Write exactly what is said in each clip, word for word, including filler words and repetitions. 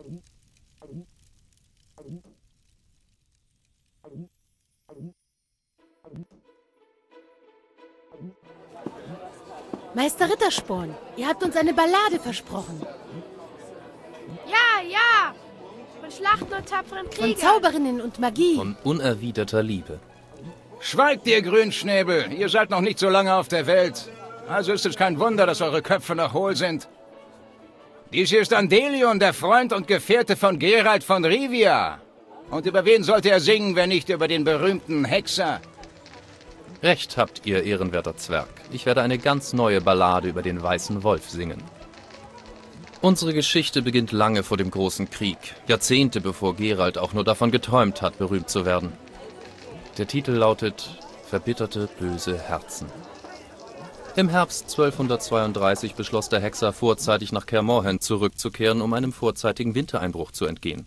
Meister Rittersporn, ihr habt uns eine Ballade versprochen. Ja, ja! Von Schlachten und tapferen Kriegern. Von Zauberinnen und Magie. Von unerwiderter Liebe. Schweigt, ihr Grünschnäbel! Ihr seid noch nicht so lange auf der Welt. Also ist es kein Wunder, dass eure Köpfe noch hohl sind. Dies hier ist Andelion, der Freund und Gefährte von Geralt von Rivia. Und über wen sollte er singen, wenn nicht über den berühmten Hexer? Recht habt ihr, ehrenwerter Zwerg. Ich werde eine ganz neue Ballade über den Weißen Wolf singen. Unsere Geschichte beginnt lange vor dem Großen Krieg, Jahrzehnte bevor Geralt auch nur davon geträumt hat, berühmt zu werden. Der Titel lautet »Verbitterte, böse Herzen«. Im Herbst zwölfhundertzweiunddreißig beschloss der Hexer, vorzeitig nach Kaer Morhen zurückzukehren, um einem vorzeitigen Wintereinbruch zu entgehen.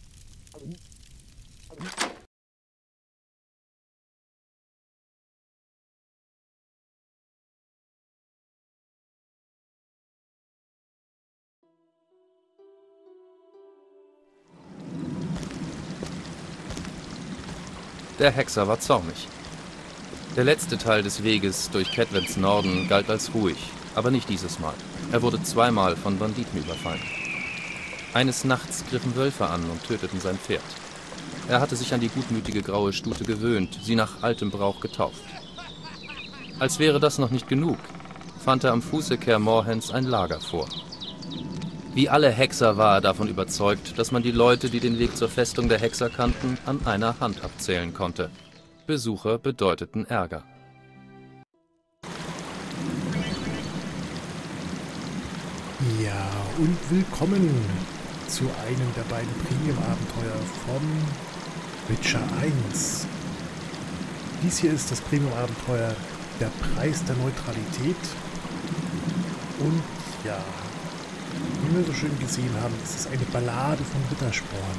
Der Hexer war zornig. Der letzte Teil des Weges durch Cedwens Norden galt als ruhig, aber nicht dieses Mal. Er wurde zweimal von Banditen überfallen. Eines Nachts griffen Wölfe an und töteten sein Pferd. Er hatte sich an die gutmütige graue Stute gewöhnt, sie nach altem Brauch getauft. Als wäre das noch nicht genug, fand er am Fuße Kaer Morhens ein Lager vor. Wie alle Hexer war er davon überzeugt, dass man die Leute, die den Weg zur Festung der Hexer kannten, an einer Hand abzählen konnte. Besucher bedeuteten Ärger. Ja, und willkommen zu einem der beiden Premium-Abenteuer von Witcher eins. Dies hier ist das Premium-Abenteuer Der Preis der Neutralität. Und ja, wie wir so schön gesehen haben, ist es eine Ballade von Rittersporn.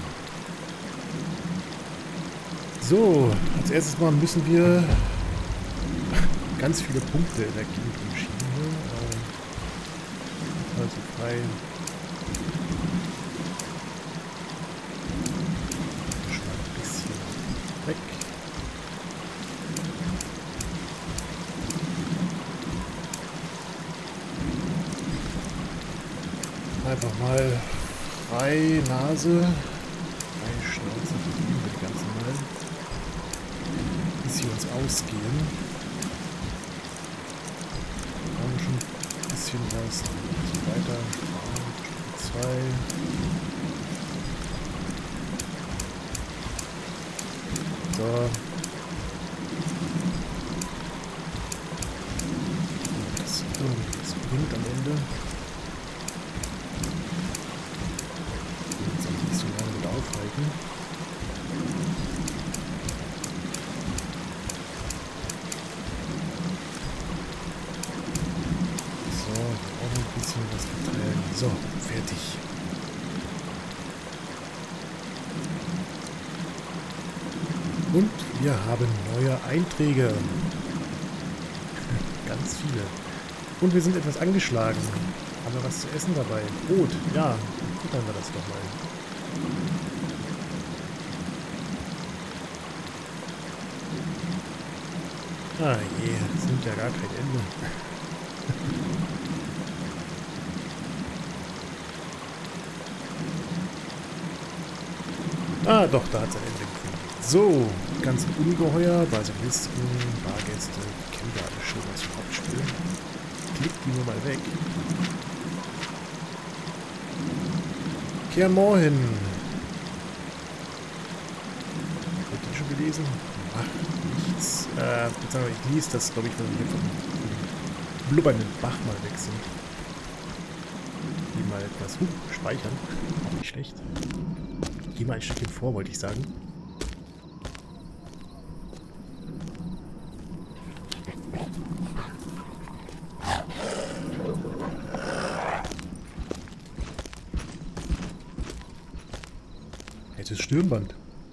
So, als erstes mal müssen wir ganz viele Punkte in der Gegend umschieben. Also frei. Schon mal ein bisschen weg. Einfach mal frei Nase, frei Schnauze verdienen wir die ganze Mal, bis sie uns ausgehen. Wir haben schon ein bisschen was und so weiter. zwei. So. Das, das bringt am Ende. Aufhalten. So, auch ein bisschen was verteilen. So, fertig. Und wir haben neue Einträge. Ganz viele. Und wir sind etwas angeschlagen. Haben wir was zu essen dabei? Brot, ja. Futtern wir das doch mal. Ah je, das nimmt ja gar kein Ende. Ah, doch, da hat es ein Ende gefunden. So, ganze Ungeheuer, Basilisten, Bargäste, kennen wir alle schon das Hauptspiel. Klickt die nur mal weg. Kaer Morhen. Habt ihr schon gelesen? Ach, nichts. Äh, ich lese das, glaube ich, wenn wir von dem blubbernden Bach mal weg sind. Hier mal etwas huh, speichern. Auch nicht schlecht. Geh mal ein Stückchen vor, wollte ich sagen. Jetzt ist Stirnband.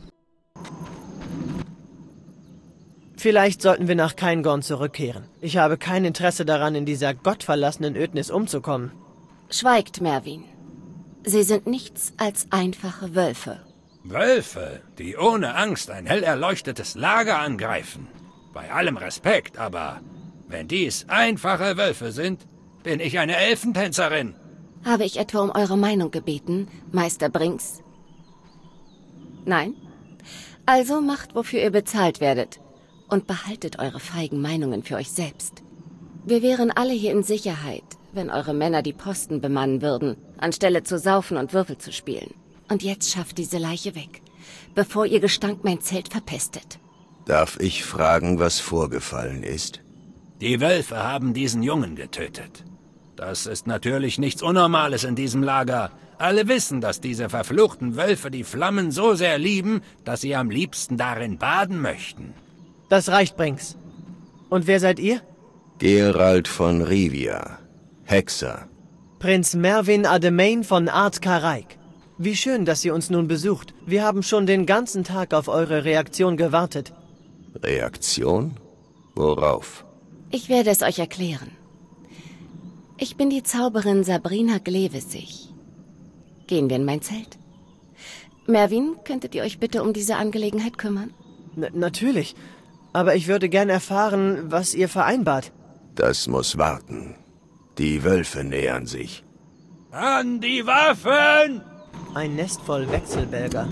Vielleicht sollten wir nach Caingorn zurückkehren. Ich habe kein Interesse daran, in dieser gottverlassenen Ödnis umzukommen. Schweigt, Mervin. Sie sind nichts als einfache Wölfe. Wölfe, die ohne Angst ein hell erleuchtetes Lager angreifen. Bei allem Respekt, aber wenn dies einfache Wölfe sind, bin ich eine Elfentänzerin. Habe ich etwa um eure Meinung gebeten, Meister Brinks? Nein? Also macht, wofür ihr bezahlt werdet. Und behaltet eure feigen Meinungen für euch selbst. Wir wären alle hier in Sicherheit, wenn eure Männer die Posten bemannen würden, anstelle zu saufen und Würfel zu spielen. Und jetzt schafft diese Leiche weg, bevor ihr Gestank mein Zelt verpestet. Darf ich fragen, was vorgefallen ist? Die Wölfe haben diesen Jungen getötet. Das ist natürlich nichts Unnormales in diesem Lager. Alle wissen, dass diese verfluchten Wölfe die Flammen so sehr lieben, dass sie am liebsten darin baden möchten. Das reicht, Brinks. Und wer seid ihr? Geralt von Rivia, Hexer. Prinz Mervyn Ademain von Ard Karaik. Wie schön, dass ihr uns nun besucht. Wir haben schon den ganzen Tag auf eure Reaktion gewartet. Reaktion? Worauf? Ich werde es euch erklären. Ich bin die Zauberin Sabrina Glevissig. Gehen wir in mein Zelt? Mervyn, könntet ihr euch bitte um diese Angelegenheit kümmern? N- natürlich. Aber ich würde gern erfahren, was ihr vereinbart. Das muss warten. Die Wölfe nähern sich. An die Waffen! Ein Nest voll Wechselbälger.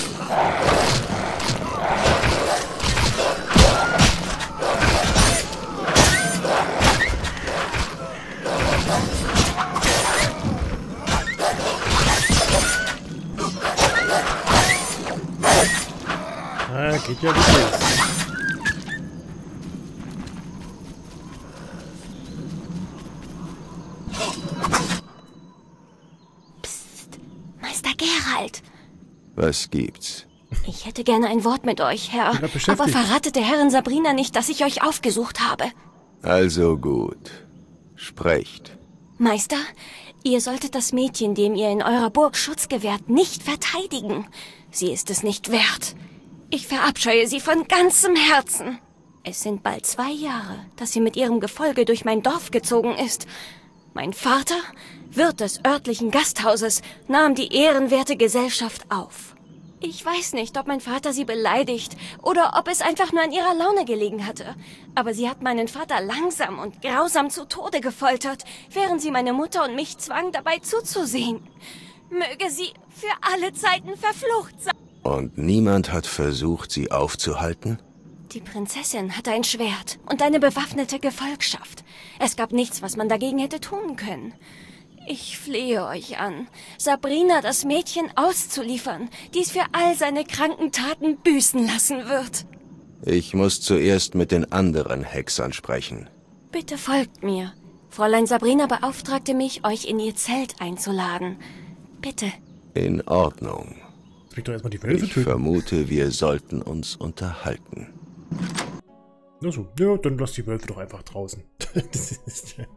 Ah, geht ja gut. Meister Geralt. Was gibt's? Ich hätte gerne ein Wort mit euch, Herr. Ja, beschäftigt. Aber verratet der Herrin Sabrina nicht, dass ich euch aufgesucht habe. Also gut. Sprecht. Meister, ihr solltet das Mädchen, dem ihr in eurer Burg Schutz gewährt, nicht verteidigen. Sie ist es nicht wert. Ich verabscheue sie von ganzem Herzen. Es sind bald zwei Jahre, dass sie mit ihrem Gefolge durch mein Dorf gezogen ist. Mein Vater, Wirt des örtlichen Gasthauses, nahm die ehrenwerte Gesellschaft auf. Ich weiß nicht, ob mein Vater sie beleidigt oder ob es einfach nur an ihrer Laune gelegen hatte. Aber sie hat meinen Vater langsam und grausam zu Tode gefoltert, während sie meine Mutter und mich zwang, dabei zuzusehen. Möge sie für alle Zeiten verflucht sein. Und niemand hat versucht, sie aufzuhalten? Die Prinzessin hatte ein Schwert und eine bewaffnete Gefolgschaft. Es gab nichts, was man dagegen hätte tun können. Ich flehe euch an, Sabrina das Mädchen auszuliefern, dies für all seine kranken Taten büßen lassen wird. Ich muss zuerst mit den anderen Hexern sprechen. Bitte folgt mir. Fräulein Sabrina beauftragte mich, euch in ihr Zelt einzuladen. Bitte. In Ordnung. Kriegt doch erstmal die Wölfe Ich töten. vermute, wir sollten uns unterhalten. Na so, ja, dann lass die Wölfe doch einfach draußen. Das ist ja.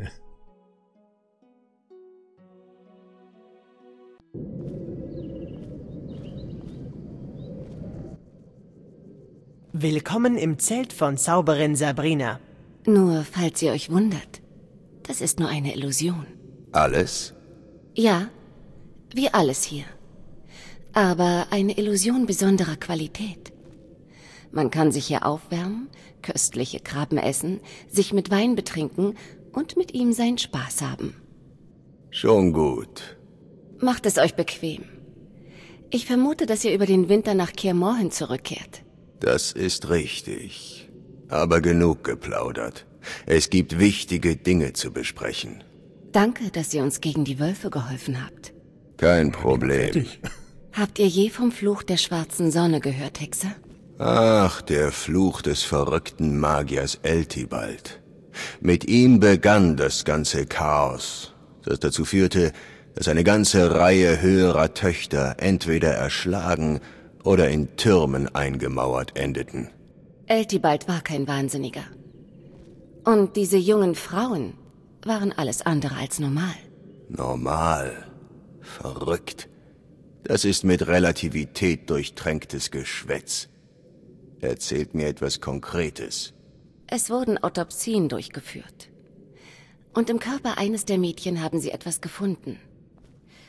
Willkommen im Zelt von Zauberin Sabrina. Nur, falls ihr euch wundert, das ist nur eine Illusion. Alles? Ja, wie alles hier. Aber eine Illusion besonderer Qualität. Man kann sich hier aufwärmen, köstliche Krabben essen, sich mit Wein betrinken und mit ihm seinen Spaß haben. Schon gut. Macht es euch bequem. Ich vermute, dass ihr über den Winter nach Kaer Morhen zurückkehrt. Das ist richtig. Aber genug geplaudert. Es gibt wichtige Dinge zu besprechen. Danke, dass ihr uns gegen die Wölfe geholfen habt. Kein Problem. Fertig. Habt ihr je vom Fluch der schwarzen Sonne gehört, Hexer? Ach, der Fluch des verrückten Magiers Eltibald. Mit ihm begann das ganze Chaos, das dazu führte, dass eine ganze Reihe höherer Töchter entweder erschlagen oder in Türmen eingemauert endeten. Eltibald war kein Wahnsinniger. Und diese jungen Frauen waren alles andere als normal. Normal. Verrückt. Das ist mit Relativität durchtränktes Geschwätz. Erzählt mir etwas Konkretes. Es wurden Autopsien durchgeführt. Und im Körper eines der Mädchen haben sie etwas gefunden.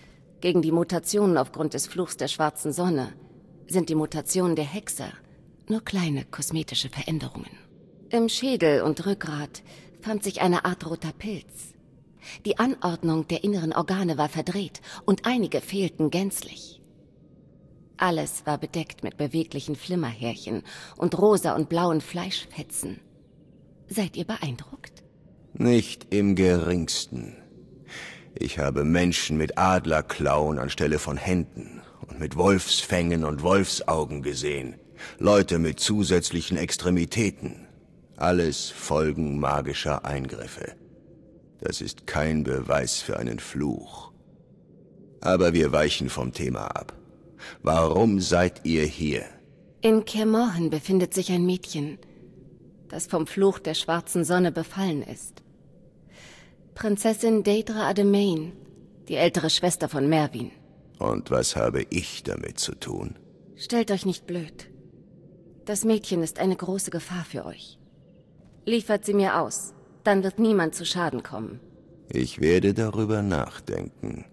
Gegen die Mutationen aufgrund des Fluchs der schwarzen Sonne sind die Mutationen der Hexer nur kleine kosmetische Veränderungen. Im Schädel und Rückgrat fand sich eine Art roter Pilz. Die Anordnung der inneren Organe war verdreht und einige fehlten gänzlich. Alles war bedeckt mit beweglichen Flimmerhärchen und rosa und blauen Fleischfetzen. Seid ihr beeindruckt? Nicht im geringsten. Ich habe Menschen mit Adlerklauen anstelle von Händen und mit Wolfsfängen und Wolfsaugen gesehen. Leute mit zusätzlichen Extremitäten. Alles Folgen magischer Eingriffe. Das ist kein Beweis für einen Fluch. Aber wir weichen vom Thema ab. Warum seid ihr hier? In Kaer Morhen befindet sich ein Mädchen, das vom Fluch der schwarzen Sonne befallen ist. Prinzessin Daedra Ademain, die ältere Schwester von Mervyn. Und was habe ich damit zu tun? Stellt euch nicht blöd. Das Mädchen ist eine große Gefahr für euch. Liefert sie mir aus, dann wird niemand zu Schaden kommen. Ich werde darüber nachdenken.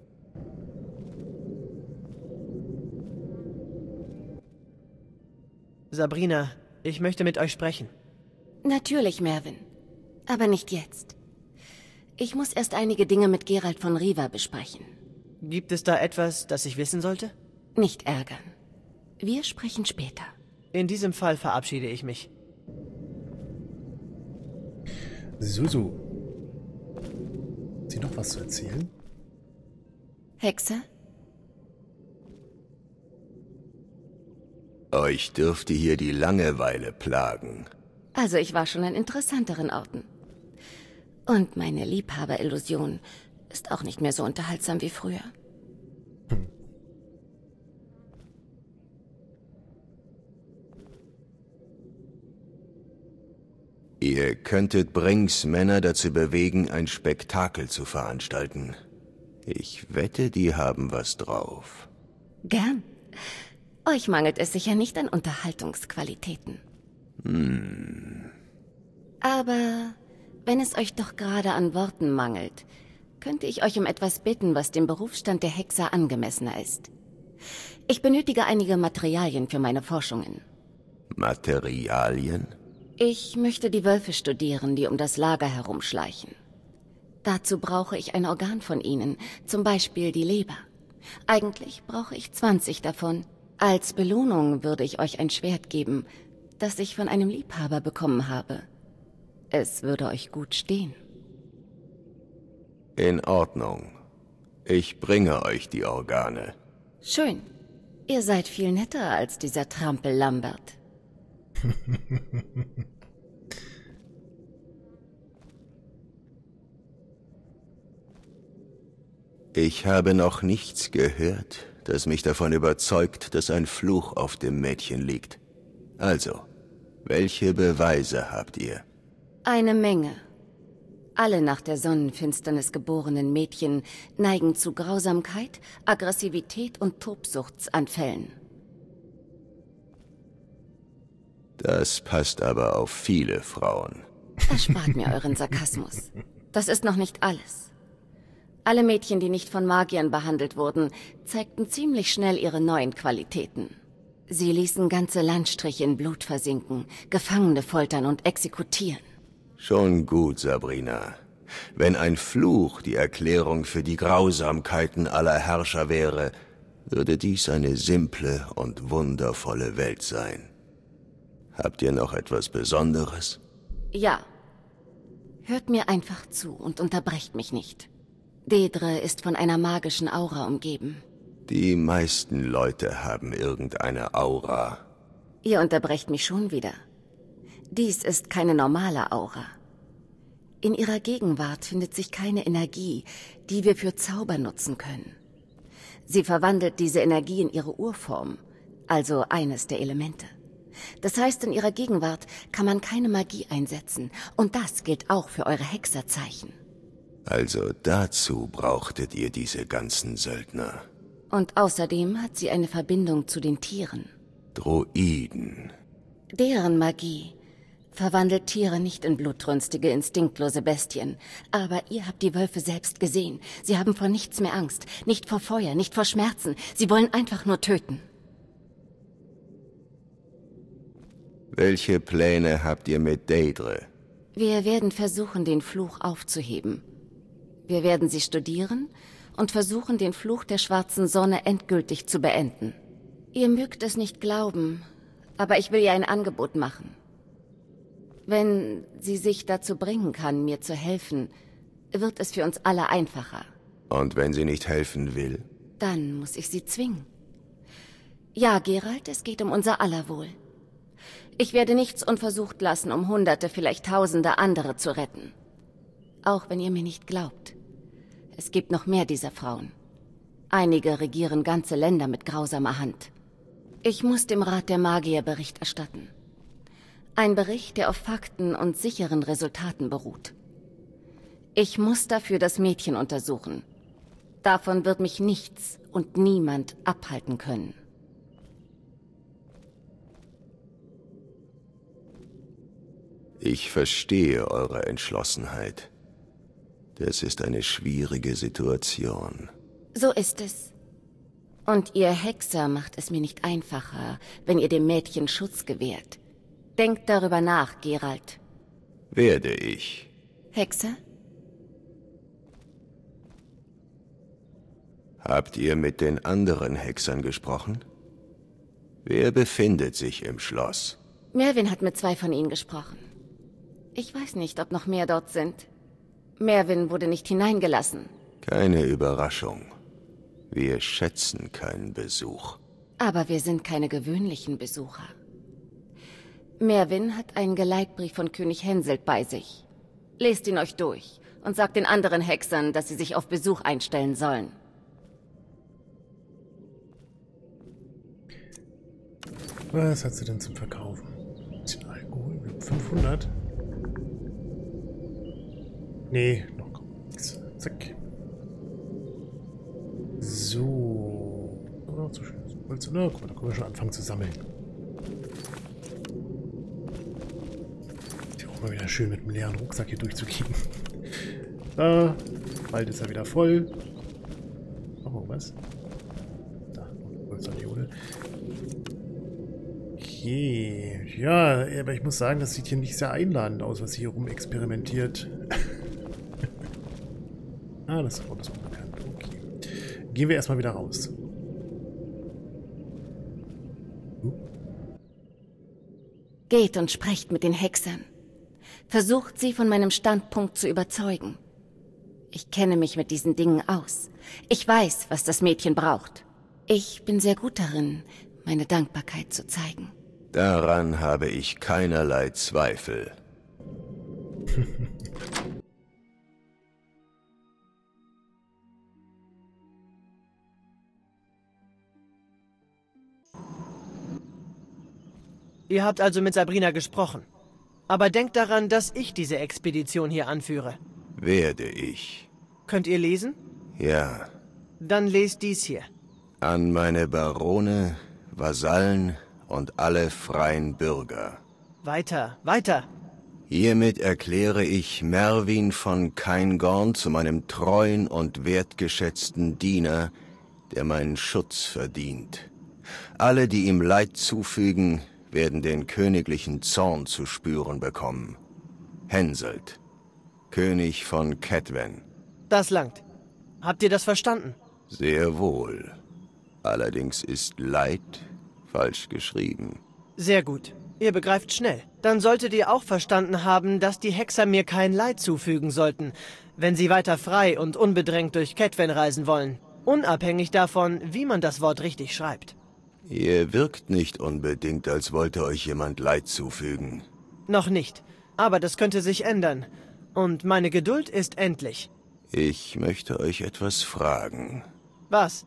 Sabrina, ich möchte mit euch sprechen. Natürlich, Mervyn. Aber nicht jetzt. Ich muss erst einige Dinge mit Geralt von Riva besprechen. Gibt es da etwas, das ich wissen sollte? Nicht ärgern. Wir sprechen später. In diesem Fall verabschiede ich mich. So, so. Hat sie noch was zu erzählen? Hexer? Euch dürfte hier die Langeweile plagen. Also ich war schon an interessanteren Orten. Und meine Liebhaberillusion ist auch nicht mehr so unterhaltsam wie früher. Hm. Ihr könntet Brings Männer dazu bewegen, ein Spektakel zu veranstalten. Ich wette, die haben was drauf. Gern. Euch mangelt es sicher nicht an Unterhaltungsqualitäten. Hm. Aber wenn es euch doch gerade an Worten mangelt, könnte ich euch um etwas bitten, was dem Berufsstand der Hexer angemessener ist. Ich benötige einige Materialien für meine Forschungen. Materialien? Ich möchte die Wölfe studieren, die um das Lager herumschleichen. Dazu brauche ich ein Organ von ihnen, zum Beispiel die Leber. Eigentlich brauche ich zwanzig davon. Als Belohnung würde ich euch ein Schwert geben, das ich von einem Liebhaber bekommen habe. Es würde euch gut stehen. In Ordnung. Ich bringe euch die Organe. Schön. Ihr seid viel netter als dieser Trampel Lambert. Ich habe noch nichts gehört, das mich davon überzeugt, dass ein Fluch auf dem Mädchen liegt. Also, welche Beweise habt ihr? Eine Menge. Alle nach der Sonnenfinsternis geborenen Mädchen neigen zu Grausamkeit, Aggressivität und Tobsuchtsanfällen. Das passt aber auf viele Frauen. Erspart mir euren Sarkasmus. Das ist noch nicht alles. Alle Mädchen, die nicht von Magiern behandelt wurden, zeigten ziemlich schnell ihre neuen Qualitäten. Sie ließen ganze Landstriche in Blut versinken, Gefangene foltern und exekutieren. Schon gut, Sabrina. Wenn ein Fluch die Erklärung für die Grausamkeiten aller Herrscher wäre, würde dies eine simple und wundervolle Welt sein. Habt ihr noch etwas Besonderes? Ja. Hört mir einfach zu und unterbrecht mich nicht. Daedra ist von einer magischen Aura umgeben. Die meisten Leute haben irgendeine Aura. Ihr unterbrecht mich schon wieder. Dies ist keine normale Aura. In ihrer Gegenwart findet sich keine Energie, die wir für Zauber nutzen können. Sie verwandelt diese Energie in ihre Urform, also eines der Elemente. Das heißt, in ihrer Gegenwart kann man keine Magie einsetzen, und das gilt auch für eure Hexerzeichen. Also dazu brauchtet ihr diese ganzen Söldner. Und außerdem hat sie eine Verbindung zu den Tieren. Droiden. Deren Magie Verwandelt Tiere nicht in blutrünstige, instinktlose Bestien. Aber ihr habt die Wölfe selbst gesehen. Sie haben vor nichts mehr Angst. Nicht vor Feuer, nicht vor Schmerzen. Sie wollen einfach nur töten. Welche Pläne habt ihr mit Daedre? Wir werden versuchen, den Fluch aufzuheben. Wir werden sie studieren und versuchen, den Fluch der schwarzen Sonne endgültig zu beenden. Ihr mögt es nicht glauben, aber ich will ihr ein Angebot machen. Wenn sie sich dazu bringen kann, mir zu helfen, wird es für uns alle einfacher. Und wenn sie nicht helfen will? Dann muss ich sie zwingen. Ja, Geralt, es geht um unser aller Wohl. Ich werde nichts unversucht lassen, um Hunderte, vielleicht Tausende andere zu retten. Auch wenn ihr mir nicht glaubt. Es gibt noch mehr dieser Frauen. Einige regieren ganze Länder mit grausamer Hand. Ich muss dem Rat der Magier Bericht erstatten. Ein Bericht, der auf Fakten und sicheren Resultaten beruht. Ich muss dafür das Mädchen untersuchen. Davon wird mich nichts und niemand abhalten können. Ich verstehe eure Entschlossenheit. Das ist eine schwierige Situation. So ist es. Und ihr Hexer macht es mir nicht einfacher, wenn ihr dem Mädchen Schutz gewährt. Denkt darüber nach, Geralt. Werde ich. Hexer? Habt ihr mit den anderen Hexern gesprochen? Wer befindet sich im Schloss? Mervin hat mit zwei von ihnen gesprochen. Ich weiß nicht, ob noch mehr dort sind. Mervin wurde nicht hineingelassen. Keine Überraschung. Wir schätzen keinen Besuch. Aber wir sind keine gewöhnlichen Besucher. Mervin hat einen Geleitbrief von König Henselt bei sich. Lest ihn euch durch und sagt den anderen Hexern, dass sie sich auf Besuch einstellen sollen. Was hat sie denn zum Verkaufen? Ein bisschen Alkohol, fünfhundert. Nee, noch kommt nichts. Zack. So. Oh, so schön. Holz. Na, guck mal, da können wir schon anfangen zu sammeln. Ist ja auch mal wieder schön, mit einem leeren Rucksack hier durchzugehen. Da. Bald ist er wieder voll. Machen wir was? Da, Holzandiole. Okay. Ja, aber ich muss sagen, das sieht hier nicht sehr einladend aus, was hier rum experimentiert. Ah, das Wort ist unbekannt. Okay. Gehen wir erstmal wieder raus. Uh. Geht und sprecht mit den Hexern. Versucht sie von meinem Standpunkt zu überzeugen. Ich kenne mich mit diesen Dingen aus. Ich weiß, was das Mädchen braucht. Ich bin sehr gut darin, meine Dankbarkeit zu zeigen. Daran habe ich keinerlei Zweifel. Ihr habt also mit Sabrina gesprochen. Aber denkt daran, dass ich diese Expedition hier anführe. Werde ich. Könnt ihr lesen? Ja. Dann lest dies hier. An meine Barone, Vasallen und alle freien Bürger. Weiter, weiter. Hiermit erkläre ich Mervin von Caingorn zu meinem treuen und wertgeschätzten Diener, der meinen Schutz verdient. Alle, die ihm Leid zufügen, werden den königlichen Zorn zu spüren bekommen. Henselt, König von Cedwen. Das langt. Habt ihr das verstanden? Sehr wohl. Allerdings ist Leid falsch geschrieben. Sehr gut. Ihr begreift schnell. Dann solltet ihr auch verstanden haben, dass die Hexer mir kein Leid zufügen sollten, wenn sie weiter frei und unbedrängt durch Cedwen reisen wollen. Unabhängig davon, wie man das Wort richtig schreibt. Ihr wirkt nicht unbedingt, als wollte euch jemand Leid zufügen. Noch nicht. Aber das könnte sich ändern. Und meine Geduld ist endlich. Ich möchte euch etwas fragen. Was?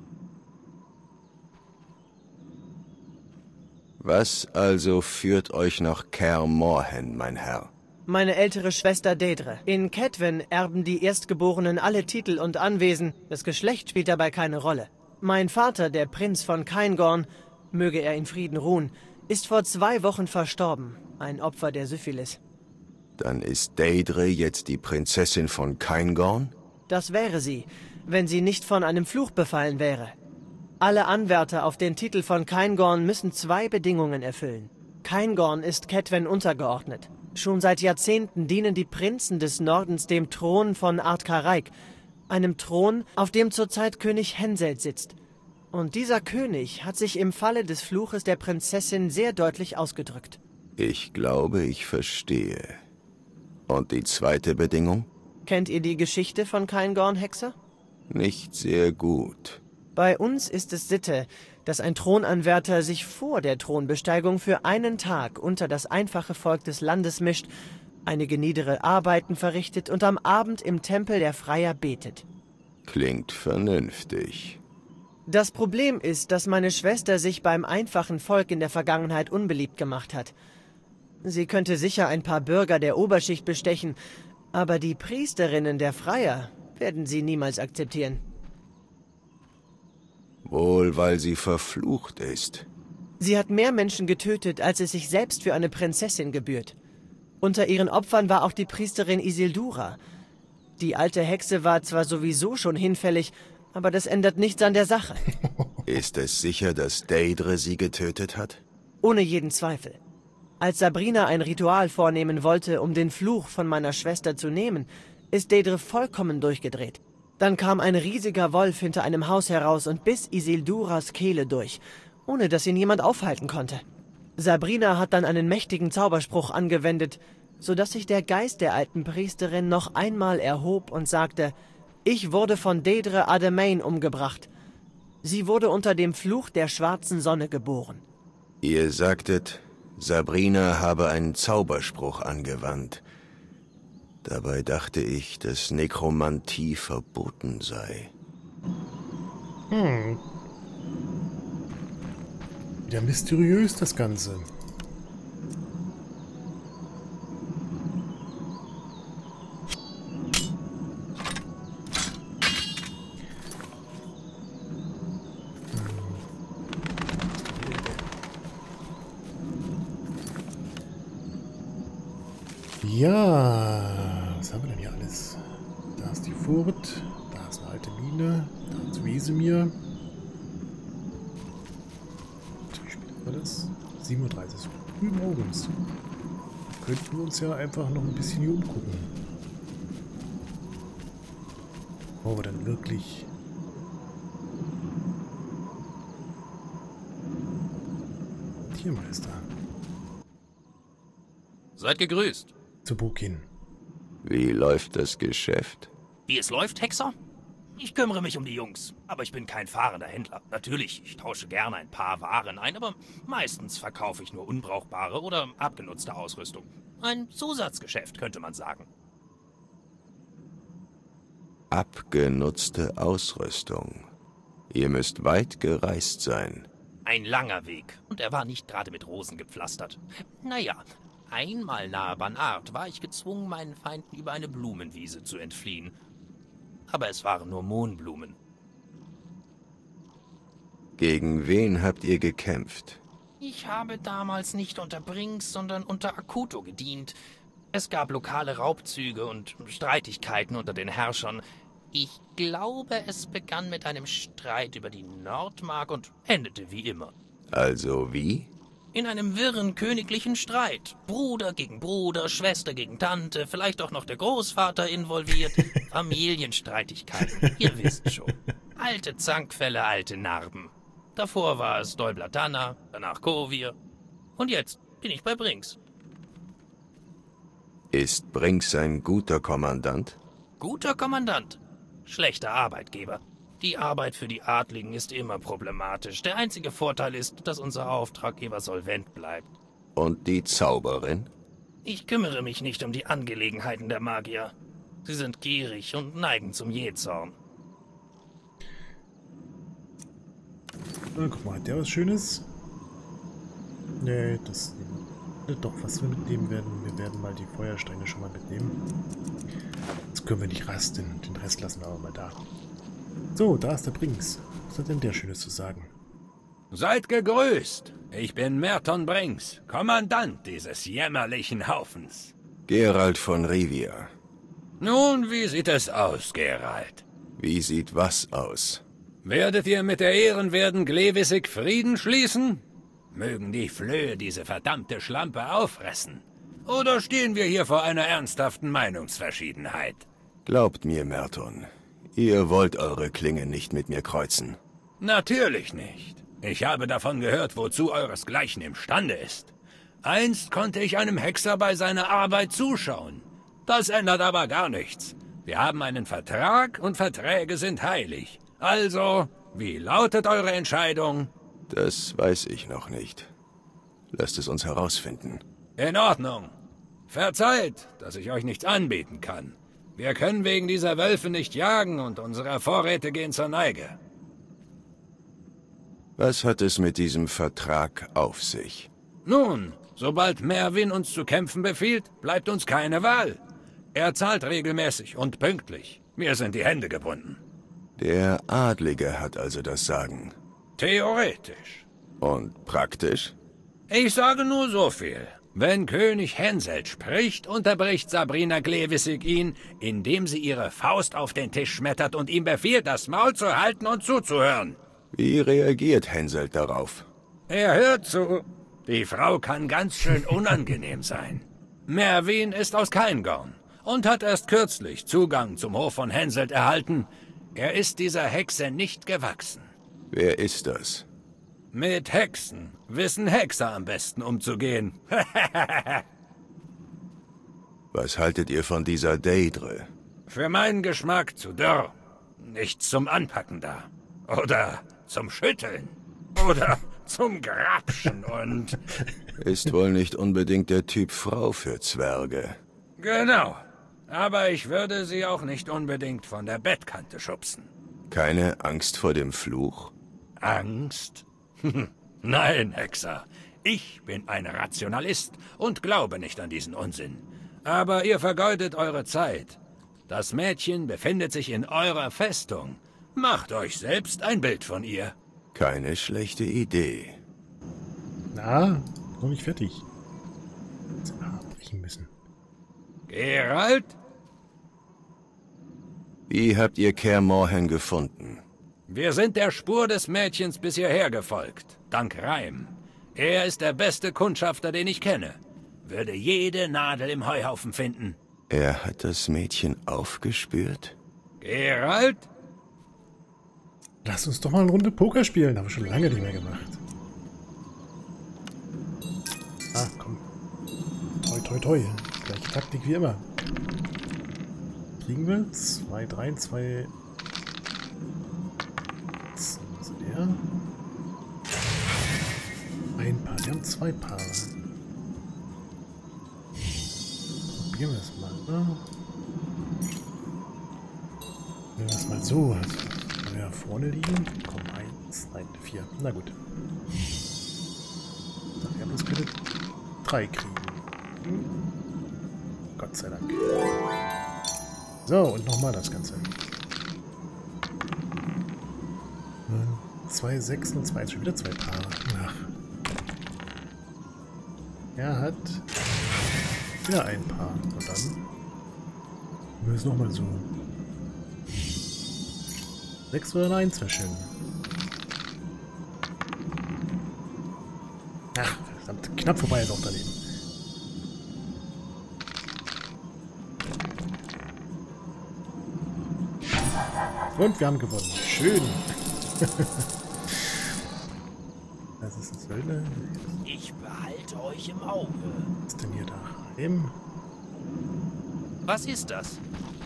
Was also führt euch nach Kaer Morhen, mein Herr? Meine ältere Schwester Daedre. In Cedwen erben die Erstgeborenen alle Titel und Anwesen. Das Geschlecht spielt dabei keine Rolle. Mein Vater, der Prinz von Caingorn, möge er in Frieden ruhen, Ist vor zwei Wochen verstorben. Ein Opfer der Syphilis. Dann ist Deidre jetzt die Prinzessin von Caingorn? Das wäre sie, wenn sie nicht von einem Fluch befallen wäre. Alle Anwärter auf den Titel von Caingorn müssen zwei Bedingungen erfüllen. Caingorn ist Cethvenn untergeordnet. Schon seit Jahrzehnten dienen die Prinzen des Nordens dem Thron von Ard-Karaik, einem Thron, auf dem zurzeit König Henselt sitzt. Und dieser König hat sich im Falle des Fluches der Prinzessin sehr deutlich ausgedrückt. Ich glaube, ich verstehe. Und die zweite Bedingung? Kennt ihr die Geschichte von Caingorn, Hexer? Nicht sehr gut. Bei uns ist es Sitte, dass ein Thronanwärter sich vor der Thronbesteigung für einen Tag unter das einfache Volk des Landes mischt, einige niedere Arbeiten verrichtet und am Abend im Tempel der Freier betet. Klingt vernünftig. Das Problem ist, dass meine Schwester sich beim einfachen Volk in der Vergangenheit unbeliebt gemacht hat. Sie könnte sicher ein paar Bürger der Oberschicht bestechen, aber die Priesterinnen der Freier werden sie niemals akzeptieren. Wohl, weil sie verflucht ist. Sie hat mehr Menschen getötet, als es sich selbst für eine Prinzessin gebührt. Unter ihren Opfern war auch die Priesterin Isildura. Die alte Hexe war zwar sowieso schon hinfällig, aber das ändert nichts an der Sache. Ist es sicher, dass Deidre sie getötet hat? Ohne jeden Zweifel. Als Sabrina ein Ritual vornehmen wollte, um den Fluch von meiner Schwester zu nehmen, ist Deidre vollkommen durchgedreht. Dann kam ein riesiger Wolf hinter einem Haus heraus und biss Isilduras Kehle durch, ohne dass ihn jemand aufhalten konnte. Sabrina hat dann einen mächtigen Zauberspruch angewendet, sodass sich der Geist der alten Priesterin noch einmal erhob und sagte: Ich wurde von Deidre Ademain umgebracht. Sie wurde unter dem Fluch der schwarzen Sonne geboren. Ihr sagtet, Sabrina habe einen Zauberspruch angewandt. Dabei dachte ich, dass Nekromantie verboten sei. Hm. Wieder mysteriös, das Ganze. Ja, was haben wir denn hier alles? Da ist die Furt, da ist eine alte Mine, da ist Wesemir. Wie spät war das? sieben Uhr dreißig, früh morgens. Könnten wir uns ja einfach noch ein bisschen hier umgucken. Wo wir dann wirklich... Tiermeister. Seid gegrüßt. Zu Burkin. Wie läuft das Geschäft? Wie es läuft, Hexer? Ich kümmere mich um die Jungs, aber ich bin kein fahrender Händler. Natürlich, ich tausche gerne ein paar Waren ein, aber meistens verkaufe ich nur unbrauchbare oder abgenutzte Ausrüstung. Ein Zusatzgeschäft, könnte man sagen. Abgenutzte Ausrüstung. Ihr müsst weit gereist sein. Ein langer Weg, und er war nicht gerade mit Rosen gepflastert. Naja, einmal nahe Banart war ich gezwungen, meinen Feinden über eine Blumenwiese zu entfliehen. Aber es waren nur Mohnblumen. Gegen wen habt ihr gekämpft? Ich habe damals nicht unter Brinks, sondern unter Akuto gedient. Es gab lokale Raubzüge und Streitigkeiten unter den Herrschern. Ich glaube, es begann mit einem Streit über die Nordmark und endete wie immer. Also wie? In einem wirren königlichen Streit. Bruder gegen Bruder, Schwester gegen Tante, vielleicht auch noch der Großvater involviert. Familienstreitigkeiten, ihr wisst schon. Alte Zankfälle, alte Narben. Davor war es Dolblatana, danach Kovir. Und jetzt bin ich bei Brinks. Ist Brinks ein guter Kommandant? Guter Kommandant. Schlechter Arbeitgeber. Die Arbeit für die Adligen ist immer problematisch. Der einzige Vorteil ist, dass unser Auftraggeber solvent bleibt. Und die Zauberin? Ich kümmere mich nicht um die Angelegenheiten der Magier. Sie sind gierig und neigen zum Jähzorn. Na, guck mal, hat der was Schönes? Nee, das... Doch, was wir mitnehmen werden, wir werden mal die Feuersteine schon mal mitnehmen. Jetzt können wir nicht rasten, den Rest lassen wir aber mal da. So, da ist der Brinks. Was hat denn der Schönes zu sagen? Seid gegrüßt. Ich bin Merton Brinks, Kommandant dieses jämmerlichen Haufens. Geralt von Rivia. Nun, wie sieht es aus, Geralt? Wie sieht was aus? Werdet ihr mit der ehrenwerten Glevissig Frieden schließen? Mögen die Flöhe diese verdammte Schlampe auffressen? Oder stehen wir hier vor einer ernsthaften Meinungsverschiedenheit? Glaubt mir, Merton, ihr wollt eure Klinge nicht mit mir kreuzen. Natürlich nicht. Ich habe davon gehört, wozu euresgleichen imstande ist. Einst konnte ich einem Hexer bei seiner Arbeit zuschauen. Das ändert aber gar nichts. Wir haben einen Vertrag und Verträge sind heilig. Also, wie lautet eure Entscheidung? Das weiß ich noch nicht. Lasst es uns herausfinden. In Ordnung. Verzeiht, dass ich euch nichts anbieten kann. Wir können wegen dieser Wölfe nicht jagen und unsere Vorräte gehen zur Neige. Was hat es mit diesem Vertrag auf sich? Nun, sobald Mervin uns zu kämpfen befiehlt, bleibt uns keine Wahl. Er zahlt regelmäßig und pünktlich. Mir sind die Hände gebunden. Der Adlige hat also das Sagen. Theoretisch. Und praktisch? Ich sage nur so viel. Wenn König Henselt spricht, unterbricht Sabrina Glevissig ihn, indem sie ihre Faust auf den Tisch schmettert und ihm befiehlt, das Maul zu halten und zuzuhören. Wie reagiert Henselt darauf? Er hört zu. Die Frau kann ganz schön unangenehm sein. Mervin ist aus Cairngorm und hat erst kürzlich Zugang zum Hof von Henselt erhalten. Er ist dieser Hexe nicht gewachsen. Wer ist das? Mit Hexen wissen Hexer am besten umzugehen. Was haltet ihr von dieser Deidre? Für meinen Geschmack zu dürr. Nichts zum Anpacken da. Oder zum Schütteln. Oder zum Grapschen und... Ist wohl nicht unbedingt der Typ Frau für Zwerge. Genau. Aber ich würde sie auch nicht unbedingt von der Bettkante schubsen. Keine Angst vor dem Fluch? Angst? Nein, Hexer. Ich bin ein Rationalist und glaube nicht an diesen Unsinn. Aber ihr vergeudet eure Zeit. Das Mädchen befindet sich in eurer Festung. Macht euch selbst ein Bild von ihr. Keine schlechte Idee. Na, noch nicht fertig. Jetzt abbrechen müssen. Geralt? Wie habt ihr Kaer Morhen gefunden? Wir sind der Spur des Mädchens bis hierher gefolgt, dank Reim. Er ist der beste Kundschafter, den ich kenne. Würde jede Nadel im Heuhaufen finden. Er hat das Mädchen aufgespürt? Geralt? Lass uns doch mal eine Runde Poker spielen. Haben wir schon lange nicht mehr gemacht. Ah, komm. Toi, toi, toi. Gleiche Taktik wie immer. Kriegen wir? Zwei, drei, zwei... Was ist der? Ein Paar. Wir haben zwei Paare. Probieren wir es mal, oder? Wenn wir es mal so... Ja, vorne liegen. Komm, eins, nein, vier. Na gut. Dann werden wir es bitte drei kriegen. Hm. Gott sei Dank. So, und nochmal das Ganze. Zwei Sechsen und zwei, schon wieder zwei Paare. Ach. Er hat wieder ein Paar. Und dann müssen wir es nochmal so. Sechs oder eins wäre schön. Ach, verdammt, knapp vorbei ist auch daneben. Und wir haben gewonnen. Schön. Das ist ein Söldner. Ich behalte euch im Auge. Was ist denn hier da? Im. Was ist das?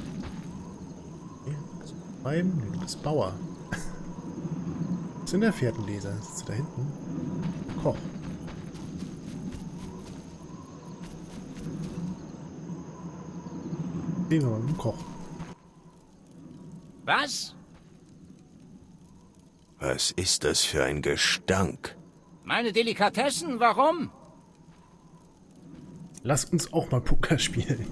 Beim, nee, du bist Bauer. Was sind der Fährtenleser? Sitzt du da hinten? Koch. Sehen wir mal mit dem Koch. Was? Was ist das für ein Gestank? Meine Delikatessen, warum? Lass uns auch mal Poker spielen.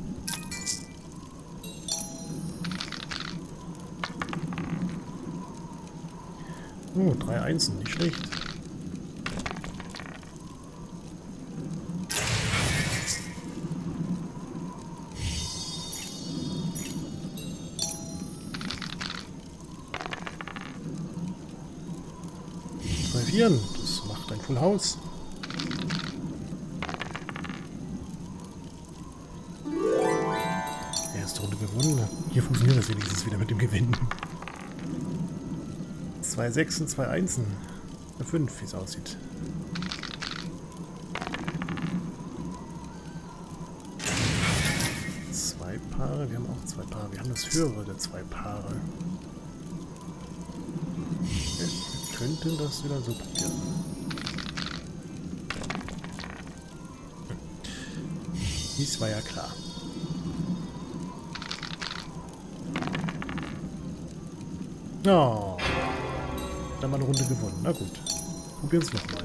Oh, drei Einsen, nicht schlecht. triumphieren. Das macht ein Full House. Erste Runde gewonnen. Hier funktioniert das wenigstens wieder mit dem Gewinnen. Zwei Sechsen, zwei Einsen. Eine fünf, wie es aussieht. Zwei Paare. Wir haben auch zwei Paare. Wir haben das höhere der zwei Paare. Wir könnten das wieder so probieren. Dies war ja klar. Oh. Dann mal eine Runde gewonnen. Na gut. Probieren es nochmal.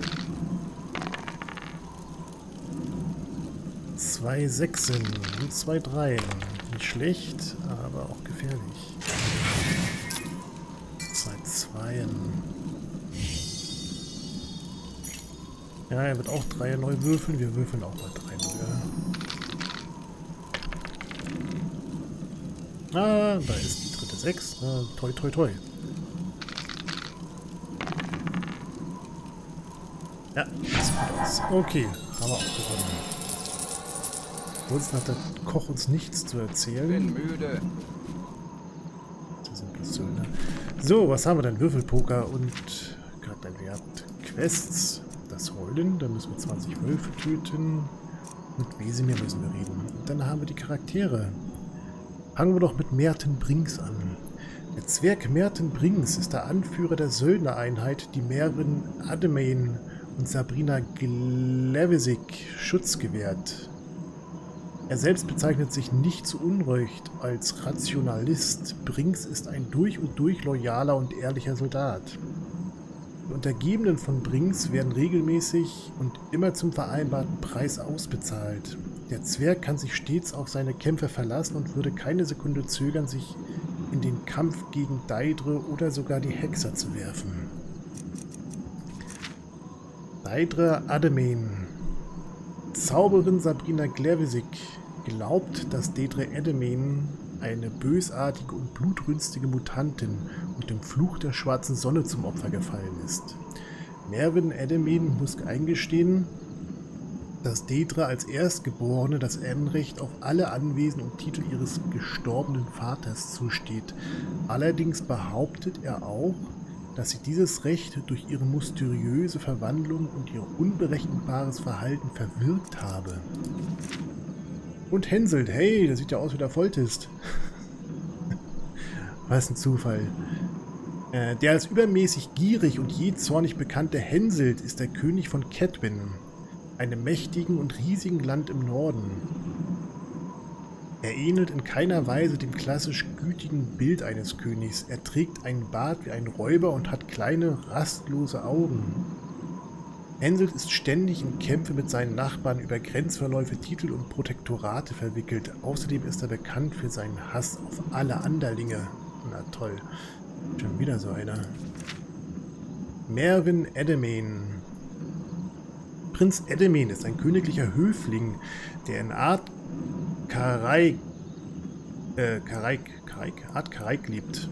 Zwei Sechsen und zwei Dreien. Nicht schlecht, aber auch gefährlich. Zwei Zweien. Ja, er wird auch drei neu würfeln. Wir würfeln auch mal drei neue. Ah, da ist die dritte Sechs. Ah, toi, toi, toi. Ja, das sieht gut aus. Okay, haben wir auch gewonnen. Ansonsten hat der Koch uns nichts zu erzählen. Ich bin müde. Das sind bloß Söhne. So, was haben wir denn? Würfelpoker und gerade ein Wert. Quests. Das Heulen, da müssen wir zwanzig Wölfe töten. Mit Wesemir müssen wir reden. Und dann haben wir die Charaktere. Fangen wir doch mit Merten Brinks an. Der Zwerg Merten Brinks ist der Anführer der Söldnereinheit, die Märin Ademain und Sabrina Glevesig Schutz gewährt. Er selbst bezeichnet sich nicht zu Unrecht als Rationalist. Brinks ist ein durch und durch loyaler und ehrlicher Soldat. Die Untergebenen von Brinks werden regelmäßig und immer zum vereinbarten Preis ausbezahlt. Der Zwerg kann sich stets auf seine Kämpfer verlassen und würde keine Sekunde zögern, sich in den Kampf gegen Daedre oder sogar die Hexer zu werfen. Daedre Ademain. Zauberin Sabrina Glevesig glaubt, dass Daedre Ademain eine bösartige und blutrünstige Mutantin und dem Fluch der schwarzen Sonne zum Opfer gefallen ist. Mervyn Ademain muss eingestehen, dass Daedre als Erstgeborene das Ehrenrecht auf alle Anwesen und Titel ihres gestorbenen Vaters zusteht. Allerdings behauptet er auch, dass sie dieses Recht durch ihre mysteriöse Verwandlung und ihr unberechenbares Verhalten verwirkt habe. Und Henselt, hey, der sieht ja aus wie der Voltist. Was ein Zufall. Äh, der als übermäßig gierig und jähzornig bekannte Henselt ist der König von Cadwyn, einem mächtigen und riesigen Land im Norden. Er ähnelt in keiner Weise dem klassisch gütigen Bild eines Königs. Er trägt einen Bart wie ein Räuber und hat kleine, rastlose Augen. Henselt ist ständig in Kämpfe mit seinen Nachbarn über Grenzverläufe, Titel und Protektorate verwickelt. Außerdem ist er bekannt für seinen Hass auf alle Anderlinge. Na toll. Schon wieder so einer. Mervyn Ademain. Prinz Ademain ist ein königlicher Höfling, der in Art Karaik, äh, Karaik, Karaik, Art Karaik lebt.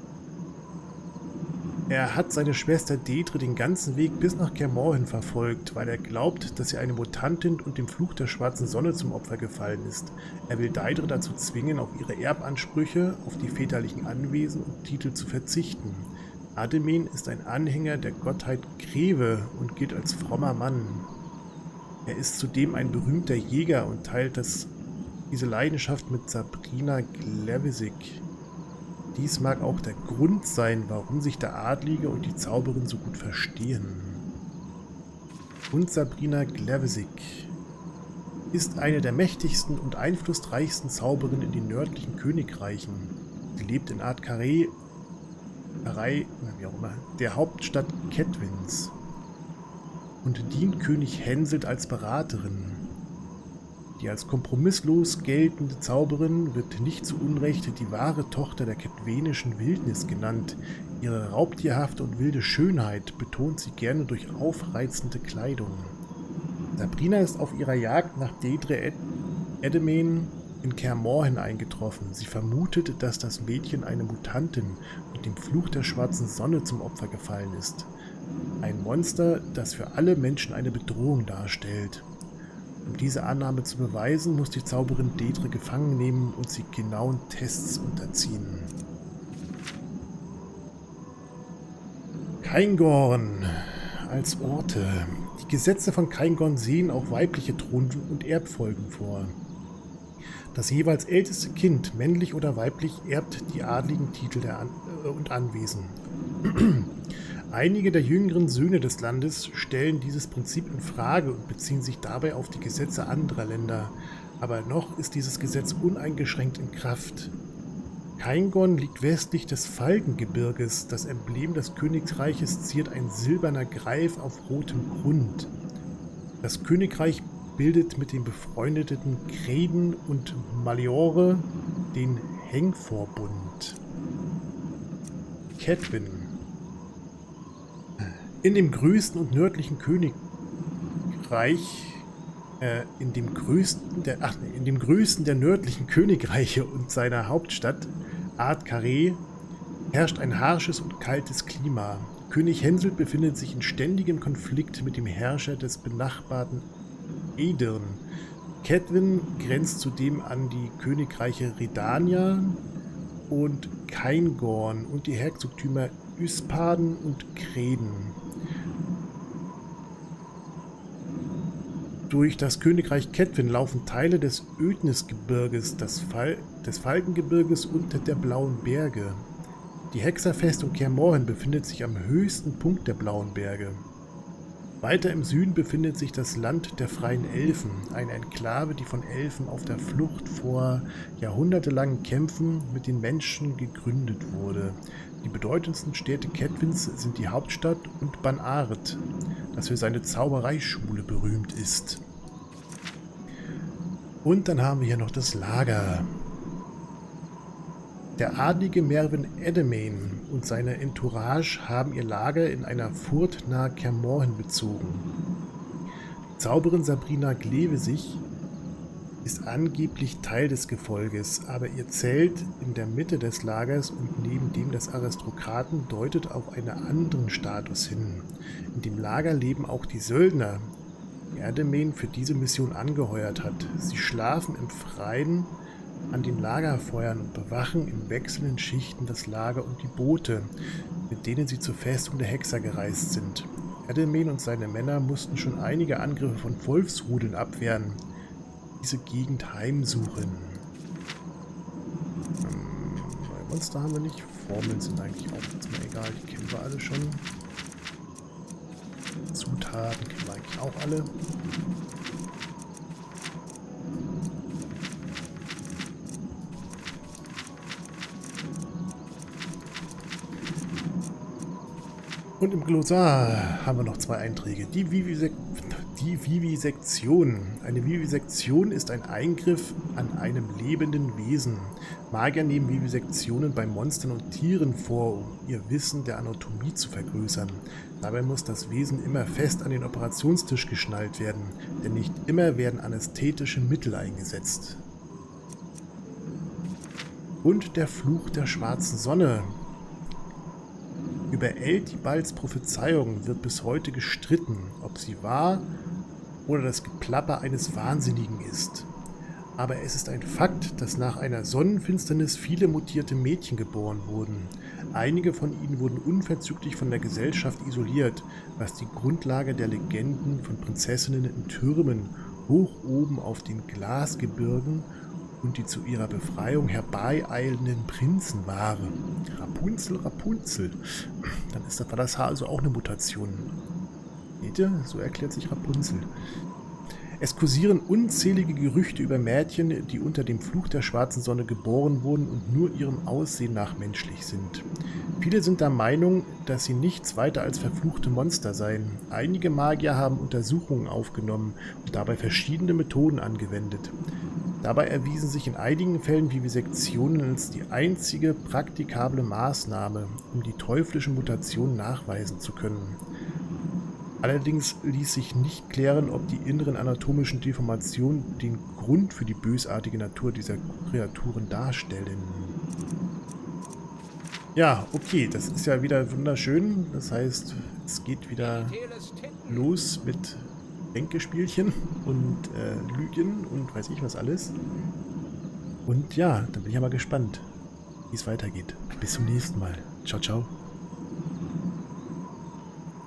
Er hat seine Schwester Daedre den ganzen Weg bis nach Kaer Morhen verfolgt, weil er glaubt, dass sie eine Mutantin und dem Fluch der schwarzen Sonne zum Opfer gefallen ist. Er will Daedre dazu zwingen, auf ihre Erbansprüche, auf die väterlichen Anwesen und Titel zu verzichten. Ademain ist ein Anhänger der Gottheit Greve und gilt als frommer Mann. Er ist zudem ein berühmter Jäger und teilt das, diese Leidenschaft mit Sabrina Glevesig. Dies mag auch der Grund sein, warum sich der Adlige und die Zauberin so gut verstehen. Und Sabrina Glevesig ist eine der mächtigsten und einflussreichsten Zauberinnen in den nördlichen Königreichen. Sie lebt in Ard Carré, Carré, wie auch immer, der Hauptstadt Cadwyns und dient König Henselt als Beraterin. Die als kompromisslos geltende Zauberin wird nicht zu Unrecht die wahre Tochter der kedwenischen Wildnis genannt. Ihre raubtierhafte und wilde Schönheit betont sie gerne durch aufreizende Kleidung. Sabrina ist auf ihrer Jagd nach Daedre Ademain in Kaer Morhen eingetroffen. Sie vermutet, dass das Mädchen eine Mutantin und dem Fluch der schwarzen Sonne zum Opfer gefallen ist. Ein Monster, das für alle Menschen eine Bedrohung darstellt. Um diese Annahme zu beweisen, muss die Zauberin Dedre gefangen nehmen und sie genauen Tests unterziehen. Caingorn als Orte. Die Gesetze von Caingorn sehen auch weibliche Thron- und Erbfolgen vor. Das jeweils älteste Kind, männlich oder weiblich, erbt die adligen Titel der An- äh, und Anwesen. Einige der jüngeren Söhne des Landes stellen dieses Prinzip in Frage und beziehen sich dabei auf die Gesetze anderer Länder, aber noch ist dieses Gesetz uneingeschränkt in Kraft. Caingorn liegt westlich des Falkengebirges. Das Emblem des Königreiches ziert ein silberner Greif auf rotem Grund. Das Königreich bildet mit den befreundeten Kreden und Maliore den Hengvorbund. Cedwin. In dem größten und nördlichen Königreich, äh, in dem größten der, ach, in dem größten der nördlichen Königreiche und seiner Hauptstadt, Ard-Carré, herrscht ein harsches und kaltes Klima. König Henselt befindet sich in ständigem Konflikt mit dem Herrscher des benachbarten Edirn. Cedwin grenzt zudem an die Königreiche Redania und Caingorn und die Herzogtümer Yspaden und Creden. Durch das Königreich Cedwin laufen Teile des Ödnisgebirges, des, Fal des Falkengebirges und der Blauen Berge. Die Hexerfestung Kaer Morhen befindet sich am höchsten Punkt der Blauen Berge. Weiter im Süden befindet sich das Land der Freien Elfen, eine Enklave, die von Elfen auf der Flucht vor jahrhundertelangen Kämpfen mit den Menschen gegründet wurde. Die bedeutendsten Städte Cedwins sind die Hauptstadt und Banart, das für seine Zaubereischule berühmt ist. Und dann haben wir hier noch das Lager. Der adlige Merwin Edemain und seine Entourage haben ihr Lager in einer Furt nahe Kaer Morhen bezogen. Die Zauberin Sabrina Glevesig ist angeblich Teil des Gefolges, aber ihr Zelt in der Mitte des Lagers und neben dem des Aristokraten deutet auf einen anderen Status hin. In dem Lager leben auch die Söldner, die Edemain für diese Mission angeheuert hat. Sie schlafen im Freien an den Lagerfeuern und bewachen in wechselnden Schichten das Lager und die Boote, mit denen sie zur Festung der Hexer gereist sind. Edemain und seine Männer mussten schon einige Angriffe von Wolfsrudeln abwehren, diese Gegend heimsuchen. Ähm, bei Monster haben wir nicht. Formeln sind eigentlich auch jetzt mal egal, die kennen wir alle schon. Zutaten kennen wir eigentlich auch alle. Und im Glossar haben wir noch zwei Einträge. Die, Vivisek die Vivisektion. Eine Vivisektion ist ein Eingriff an einem lebenden Wesen. Magier nehmen Vivisektionen bei Monstern und Tieren vor, um ihr Wissen der Anatomie zu vergrößern. Dabei muss das Wesen immer fest an den Operationstisch geschnallt werden, denn nicht immer werden anästhetische Mittel eingesetzt. Und der Fluch der schwarzen Sonne. Über Eltibalds Prophezeiung wird bis heute gestritten, ob sie wahr oder das Geplapper eines Wahnsinnigen ist. Aber es ist ein Fakt, dass nach einer Sonnenfinsternis viele mutierte Mädchen geboren wurden. Einige von ihnen wurden unverzüglich von der Gesellschaft isoliert, was die Grundlage der Legenden von Prinzessinnen in Türmen hoch oben auf den Glasgebirgen und die zu ihrer Befreiung herbeieilenden Prinzen waren. Rapunzel, Rapunzel. Dann ist das, war das Haar also auch eine Mutation. Seht ihr? So erklärt sich Rapunzel. Es kursieren unzählige Gerüchte über Mädchen, die unter dem Fluch der schwarzen Sonne geboren wurden und nur ihrem Aussehen nach menschlich sind. Viele sind der Meinung, dass sie nichts weiter als verfluchte Monster seien. Einige Magier haben Untersuchungen aufgenommen und dabei verschiedene Methoden angewendet. Dabei erwiesen sich in einigen Fällen Vivisektionen als die einzige praktikable Maßnahme, um die teuflische Mutation nachweisen zu können. Allerdings ließ sich nicht klären, ob die inneren anatomischen Deformationen den Grund für die bösartige Natur dieser Kreaturen darstellen. Ja, okay, das ist ja wieder wunderschön. Das heißt, Es geht wieder los mit Denkespielchen und äh, Lügen und weiß ich was alles. Und ja, da bin ich aber gespannt, wie es weitergeht. Bis zum nächsten Mal. Ciao, ciao.